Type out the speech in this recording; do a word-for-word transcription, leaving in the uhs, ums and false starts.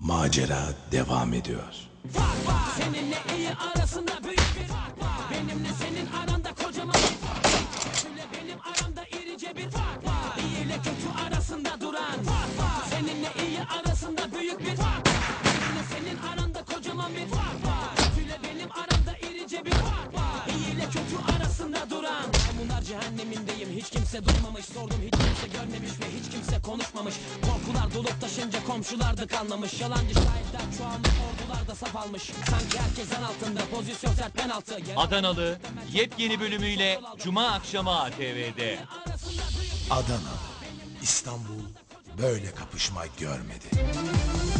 Macera devam ediyor. Fark var. Seninle iyi arasında büyük bir fark var. Benimle senin aranda kocaman bir fark var. Kötüyle benim aramda irice bir fark var. İyi ile kötü arasında duran fark var. Seninle iyi arasında büyük bir fark var. Benimle senin aranda kocaman bir fark var. Kötüyle benim aramda irice bir fark var. İyi ile kötü arasında duran. Maymunlar cehennemindeyim, hiç kimse duymamış. Sordum, hiç kimse görmemiş ve hiç kimse konuşmamış. Korkular dolup taşınca komşular da kanlamış. Yalancı şahitler çoğalmış, ordular da saf almış. Sanki herkes en altında, pozisyon sert penaltı. Adanalı yepyeni bölümüyle Cuma akşamı A T V'de. Adana, İstanbul böyle kapışma görmedi.